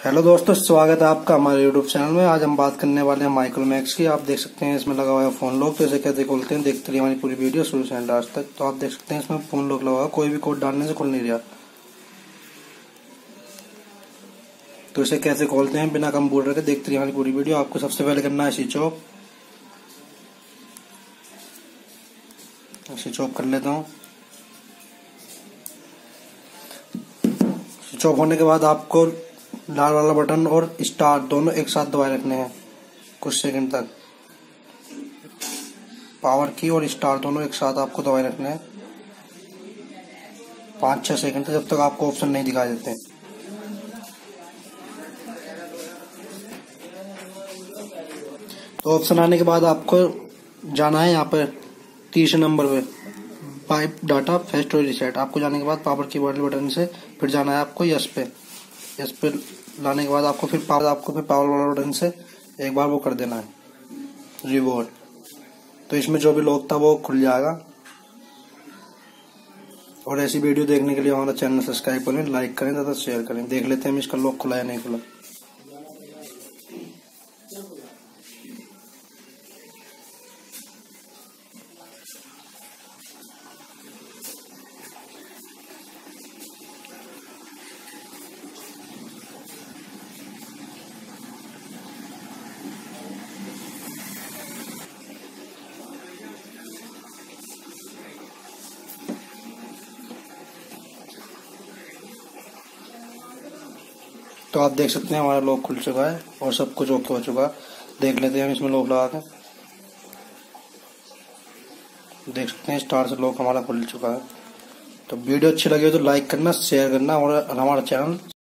Hello दोस्तों, स्वागत है आपका हमारे यूट्यूब चैनल में। आज हम बात करने वाले हैं माइक्रोमैक्स की। आप देख सकते हैं इसमें लगा हुआ है फोन लॉक। तो इसे कैसे खोलते हैं देखते रहिए हमारी पूरी वीडियो शुरू से लास्ट तक। तो आप देख सकते हैं इसमें फोन लॉक लगा हुआ है, कोई भी कोड डालने से खुल नहीं रहा। तो इसे कैसे खोलते हैं बिना कंप्यूटर के देखते रहिए हमारी पूरी वीडियो। आपको सबसे पहले करना है स्विच ऑफ। स्विच ऑफ कर लेता हूँ। स्विच ऑफ होने के बाद आपको लाल वाला बटन और स्टार दोनों एक साथ दबाए रखने हैं कुछ सेकंड तक। पावर की और स्टार दोनों एक साथ आपको दबाए रखने हैं 5-6 सेकंड तक, जब तक आपको ऑप्शन नहीं दिखाई देते। तो ऑप्शन आने के बाद आपको जाना है यहाँ पर तीसरे नंबर पे, पाइप डाटा फैक्ट्री रिसेट। आपको जाने के बाद पावर की बटन से फिर जाना है आपको यस पे लाने के बाद आपको फिर पावर वाला बटन से एक बार वो कर देना है रिबोट। तो इसमें जो भी लॉक था वो खुल जाएगा। और ऐसी वीडियो देखने के लिए हमारा चैनल सब्सक्राइब करें, लाइक करें तथा शेयर करें। देख लेते हैं हम इसका लॉक खुला या नहीं खुला। तो आप देख सकते हैं हमारा लॉक खुल चुका है और सब कुछ ओके हो चुका है। देख लेते हैं हम इसमें लॉक लगा के। देख सकते हैं स्टार से लॉक हमारा खुल चुका है। तो वीडियो अच्छी लगी हो तो लाइक करना, शेयर करना और हमारा चैनल